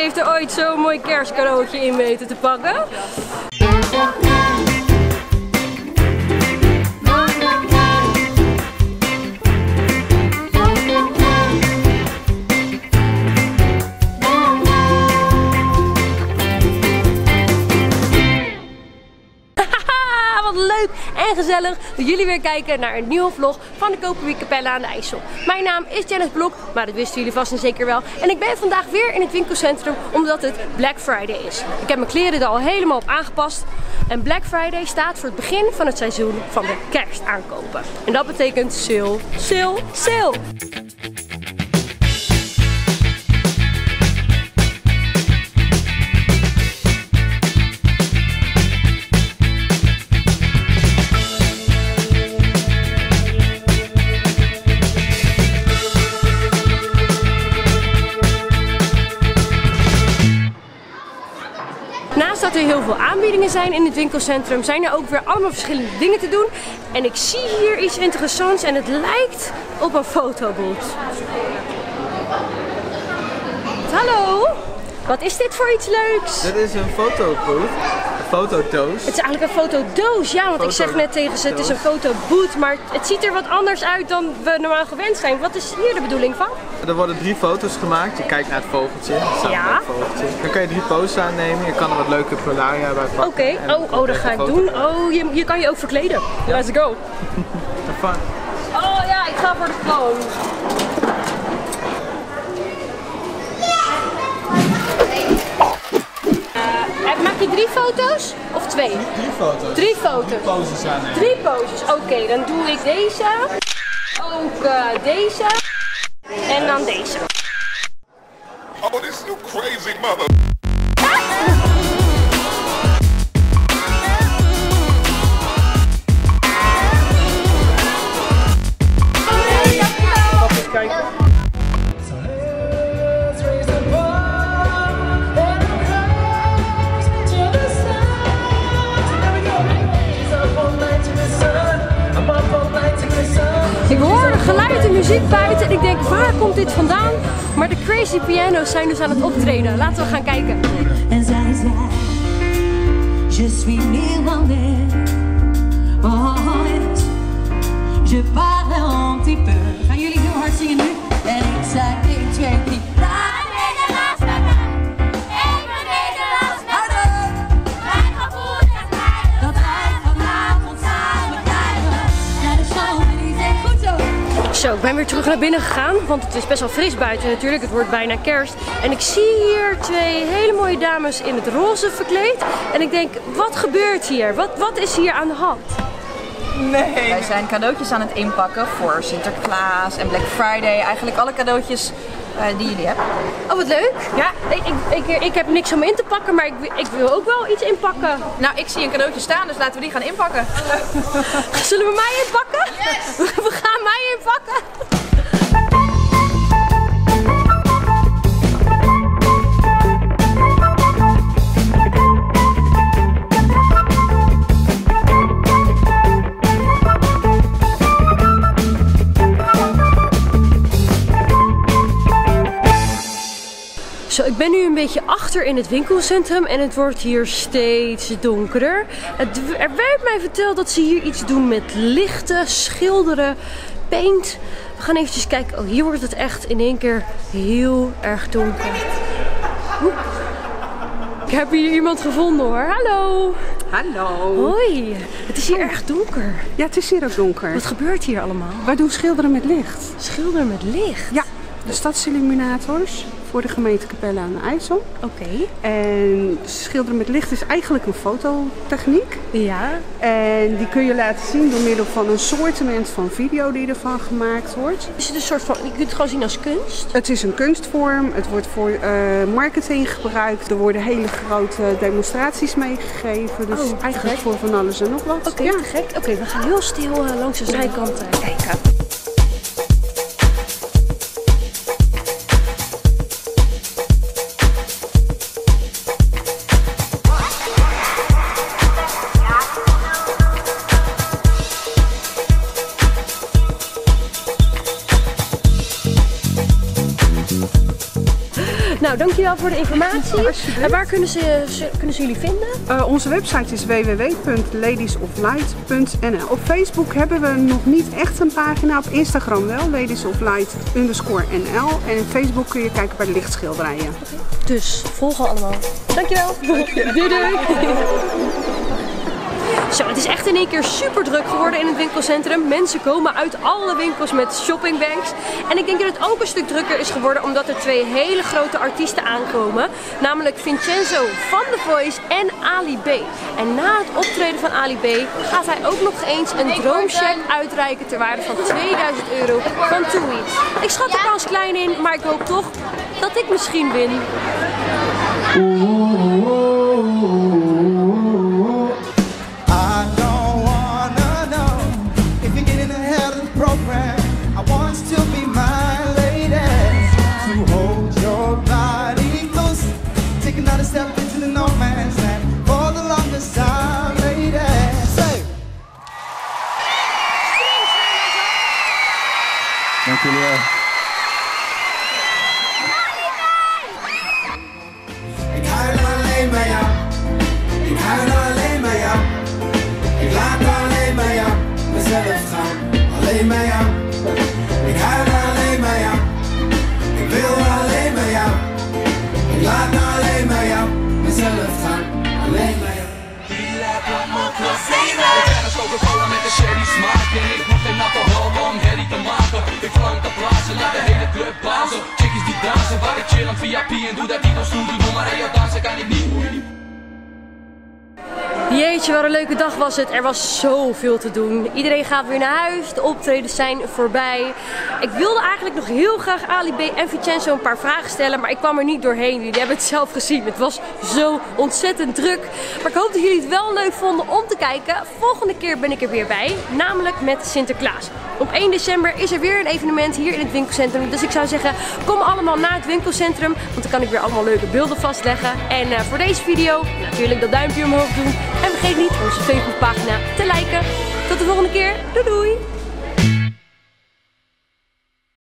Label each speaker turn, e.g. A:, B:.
A: heeft er ooit zo'n mooi kerstcadeautje in weten te pakken. Leuk en gezellig dat jullie weer kijken naar een nieuwe vlog van de Koperwiek-Kapelle aan de IJssel. Mijn naam is Janice Blok, maar dat wisten jullie vast en zeker wel. En ik ben vandaag weer in het winkelcentrum omdat het Black Friday is. Ik heb mijn kleren er al helemaal op aangepast. En Black Friday staat voor het begin van het seizoen van de kerstaankopen. En dat betekent sale, sale, sale. Naast dat er heel veel aanbiedingen zijn in het winkelcentrum, zijn er ook weer allemaal verschillende dingen te doen. En ik zie hier iets interessants en het lijkt op een fotobooth. Hallo, wat is dit voor iets leuks?
B: Dit is een fotobooth, een fotodoos.
A: Het is eigenlijk een fotodoos, ja, want ik zeg net tegen ze, het is een fotobooth, maar het ziet er wat anders uit dan we normaal gewend zijn. Wat is hier de bedoeling van?
B: Er worden 3 foto's gemaakt. Je kijkt naar het vogeltje.
A: Ja.
B: Het vogeltje. Dan kan je 3 poses aannemen. Je kan er wat leuke polaria bij pakken.
A: Oké, dat ga ik doen. Oh, je kan je ook verkleden. Ja. Let's go.
B: Fun.
A: Oh ja, ik ga voor de kroon. Maak je 3 foto's of 2?
B: 3 foto's.
A: 3 foto's.
B: 3 poses aannemen.
A: 3 poses. Oké, dan doe ik deze. Ook deze. En dan deze.
C: Oh, this is you crazy mother.
B: Even kijken.
A: Ik hoor geluid en muziek buiten en ik denk, waar komt dit vandaan? Maar de Crazy Piano's zijn dus aan het optreden. Laten we gaan kijken.
D: En zij zei, je suis Nederlander. Oh yes, je parle un petit peu. Gaan jullie heel hard zingen nu? En ik zei, 1, 2, 3. Nederlands met mij. Ik ben Nederlands met mij. Mijn gevoel is mij. Dat wij vanavond samen blijven. Naar de Champs-Élysées. Goed zo.
A: Zo, ik ben weer terug naar binnen gegaan, want het is best wel fris buiten natuurlijk. Het wordt bijna kerst. En ik zie hier 2 hele mooie dames in het roze verkleed. En ik denk, wat gebeurt hier? Wat is hier aan de hand?
B: Nee.
E: Wij zijn cadeautjes aan het inpakken voor Sinterklaas en Black Friday. Eigenlijk alle cadeautjes die jullie hebben.
A: Oh, wat leuk. Ja, ik heb niks om in te pakken, maar ik wil ook wel iets inpakken.
E: Nou, ik zie een cadeautje staan, dus laten we die gaan inpakken.
A: Zullen we mij inpakken? Yes. We gaan mij inpakken. Zo, ik ben nu een beetje achter in het winkelcentrum en het wordt hier steeds donkerder. Er werd mij verteld dat ze hier iets doen met lichten, schilderen, paint. We gaan eventjes kijken. Oh, hier wordt het echt in één keer heel erg donker. Oeh. Ik heb hier iemand gevonden hoor. Hallo.
F: Hallo.
A: Hoi. Het is hier erg donker.
F: Ja, het is hier ook donker.
A: Wat gebeurt hier allemaal?
F: Wij doen schilderen met licht.
A: Schilderen met licht?
F: Ja, de stadsilluminators voor de gemeente Kapelle aan de IJssel.
A: Oké.
F: En schilderen met licht is eigenlijk een fototechniek.
A: Ja.
F: En die kun je laten zien door middel van een soortement van video die ervan gemaakt wordt.
A: Is het een soort van, je kunt het gewoon zien als kunst?
F: Het is een kunstvorm, het wordt voor marketing gebruikt. Er worden hele grote demonstraties meegegeven. Dus eigenlijk voor van alles en nog wat.
A: Oké, te gek. Oké, we gaan heel stil langs de zijkant kijken. Nou, dankjewel voor de informatie. En waar kunnen ze jullie vinden?
F: Onze website is www.ladiesoflight.nl. Op Facebook hebben we nog niet echt een pagina. Op Instagram wel, ladiesoflight_NL. En in Facebook kun je kijken bij de lichtschilderijen.
A: Dus volgen allemaal. Dankjewel. Doei doei. Zo, het is echt in één keer super druk geworden in het winkelcentrum. Mensen komen uit alle winkels met shoppingbags. En ik denk dat het ook een stuk drukker is geworden omdat er 2 hele grote artiesten aankomen. Namelijk Vincenzo van The Voice en Ali B. En na het optreden van Ali B gaat hij ook nog eens een droomcheck uitreiken ter waarde van €2000 van TUI. Ik schat de kans klein in, maar ik hoop toch dat ik misschien win.
B: Dank jullie wel.
G: Ik huil alleen bij jou. Ik huil alleen bij jou. Ik laat alleen bij jou mezelf gaan. Alleen bij jou. Ik huil alleen bij jou. Ik wil alleen bij jou. Ik laat alleen bij jou mezelf gaan. Alleen bij jou.
H: Met de sherry smaak en ik hoef geen alcohol om herrie te maken. Ik verlang te blazen, laat de hele club blazen. Chickies die dansen, waar ik chill aan VIP en doe dat niet op stoel. Doe maar aan jou dansen, kan ik niet.
A: Jeetje, wat een leuke dag was het. Er was zoveel te doen. Iedereen gaat weer naar huis. De optredens zijn voorbij. Ik wilde eigenlijk nog heel graag Ali B en Vincenzo een paar vragen stellen, maar ik kwam er niet doorheen. Jullie hebben het zelf gezien. Het was zo ontzettend druk. Maar ik hoop dat jullie het wel leuk vonden om te kijken. Volgende keer ben ik er weer bij, namelijk met Sinterklaas. Op 1 december is er weer een evenement hier in het winkelcentrum. Dus ik zou zeggen, kom allemaal naar het winkelcentrum, want dan kan ik weer allemaal leuke beelden vastleggen. En voor deze video natuurlijk dat duimpje omhoog doen. En vergeet niet onze Facebookpagina te liken. Tot de volgende keer. Doei doei!